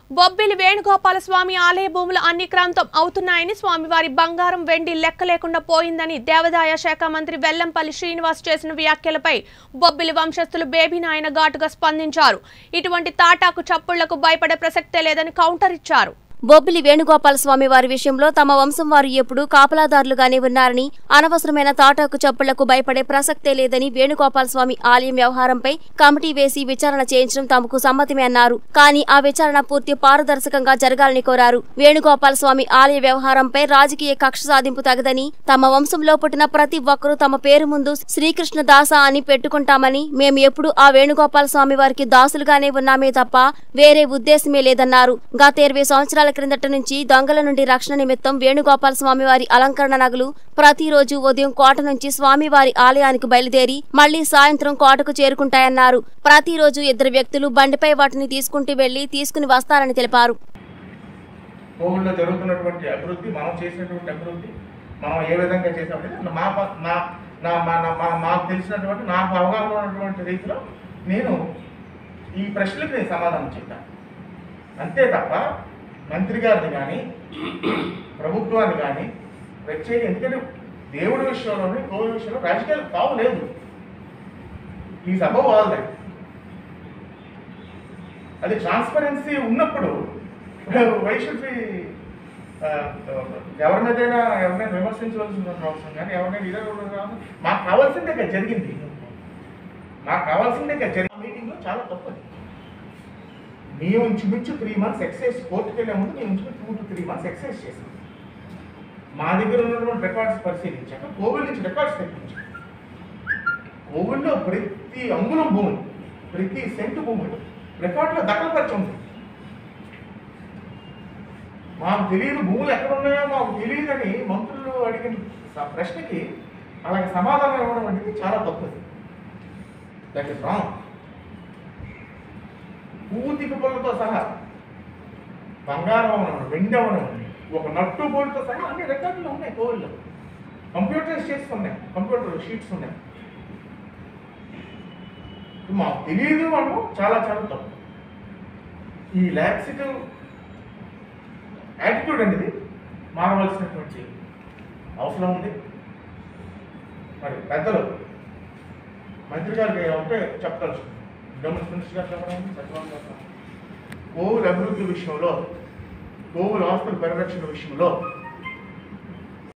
బొబ్బిలి వేణుగోపాల స్వామి ఆలయ భూములు అన్నిక్రాంతం అవుతున్నాయని స్వామివారి బంగారం వెండి లెక్క లేకుండా పోయిందని దేవాదాయ శాఖ మంత్రి వెల్లంపల్లి శ్రీనివాస్ చేసిన వ్యాఖ్యలపై బొబ్బిలి వంశస్థులు బేబీ నాయన ఘాటుగా స్పందించారు. ఇటువంటి తాటాకు చప్పుళ్లకు భయపడే ప్రసక్తే లేదని కౌంటర్ ఇచ్చారు. బొబ్బిలి వేణుగోపాల స్వామి వారి విషయంలో తమ వంశం వారు ఎప్పుడూ కాపలాదారులుగానే ఉన్నారని, అనవసరమైన తాటాకు చప్పుళ్లకు భయపడే ప్రసక్తే లేదని వేణుగోపాల స్వామి ఆలయం వ్యవహారంపై కమిటీ వేసి విచారణ చేయించడం తమకు సమ్మతమే అన్నారు. కానీ ఆ విచారణ పూర్తి పారదర్శకంగా జరగాలని కోరారు. వేణుగోపాల స్వామి ఆలయ వ్యవహారంపై రాజకీయ కక్ష సాధింపు తగదని, తమ వంశంలో పుట్టిన ప్రతి ఒక్కరూ తమ పేరు ముందు శ్రీకృష్ణ దాస అని పెట్టుకుంటామని, మేము ఎప్పుడూ ఆ వేణుగోపాల స్వామి వారికి దాసులుగానే ఉన్నామే తప్ప వేరే ఉద్దేశమే లేదన్నారు. గత 20 సంవత్సరాల క్రిందట నుంచి దొంగల నుండి రక్షణ నిమిత్తం వేణుగోపాల స్వామి వారి అలంకరణ నగలు ప్రతిరోజు ఉదయం కోట నుంచి స్వామివారి ఆలయానికి బయలుదేరి మళ్లీ సాయంత్రం కోటకు చేరుకుంటాయన్నారు. ప్రతిరోజు 2 వ్యక్తులు బండిపై వాటిని తీసుకుంటూ వెళ్లి తీసుకుని వస్తారని తెలిపారు. కోవిడ్లో జరుగుతున్నటువంటి అభివృద్ధి, మనం చేసినటువంటి అభివృద్ధి, మనం ఏ విధంగా చేసామంటే మాకు తెలిసినటువంటి, నాకు అవగాహన ఉన్నటువంటి రీతిలో నేను ఈ ప్రశ్నలకు నేను సమాధానం చెప్పాను. అంతే తప్ప మంత్రి గారిని కానీ ప్రభుత్వాన్ని కానీ ప్రత్యేక, ఎందుకంటే దేవుడి విషయంలోని కోవిడ్ విషయంలో రాజకీయాలు తావులేదు. ఈ సభ వాళ్ళది. అది ట్రాన్స్పరెన్సీ ఉన్నప్పుడు వైషుకి ఎవరినైనా విమర్శించవలసిన అవసరం కానీ ఎవరినైనా ఇదే మాకు కావాల్సిందే కదా జరిగింది. మాకు కావాల్సిందే కదా జరిగిన మీటింగ్లో చాలా తప్పది. మేము ఇంచుమించు 3 months ఎక్సైజ్ కోర్టుకు వెళ్ళే ముందు మేము ఇంచుమించు 2 to 3 months ఎక్సైజ్ చేసాం. మా దగ్గర ఉన్నటువంటి రికార్డ్స్ పరిశీలించాక కోవిడ్ నుంచి రికార్డ్స్ తెప్పించాం. కోవిడ్లో ప్రతి అంగుళం భూమి, ప్రతి సెంటు భూమి రికార్డులో దఖలుపరిచి ఉంది. మాకు తెలియదు, భూములు ఎక్కడ ఉన్నాయో మాకు తెలియదని మంత్రులు అడిగిన ప్రశ్నకి అలాగే సమాధానం ఇవ్వడం అనేది చాలా తప్పది. That is wrong. పూతిక పొలతో సహా, బంగారం అవనం, వెండి అవనం, ఒక నట్టు బోర్డుతో సహా అన్ని రికార్డులు ఉన్నాయి. కోవిడ్లో కంప్యూటరైజ్ చేసి ఉన్నాయి, కంప్యూటర్ షీట్స్ ఉన్నాయి. మాకు తెలియదు అనడం చాలా చాలా తప్పు. ఈ లాక్సిటివ్ యాటిట్యూడ్ అనేది మారవలసినటువంటి అవసరం ఉంది. మరి పెద్దలు మంత్రి గారికి ఉంటే చెప్పదలుచుకుంది, గవర్నమెంట్ మినిస్టర్ గారు చెప్పడం, సచివాలయం చెప్పడం, కోవిడ్ అభివృద్ధి విషయంలో, కోవిడ్ ఆస్తుల పరిరక్షణ విషయంలో